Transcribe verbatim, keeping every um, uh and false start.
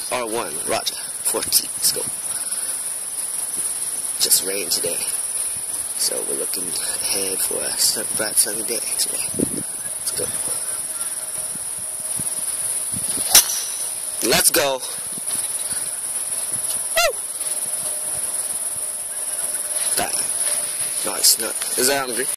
R one, Roger. fourteen, let's go. Just rained today, so we're looking ahead for a sun, bright sunny day today. Let's go. Let's go. Woo! Nice, nice. Is that hungry?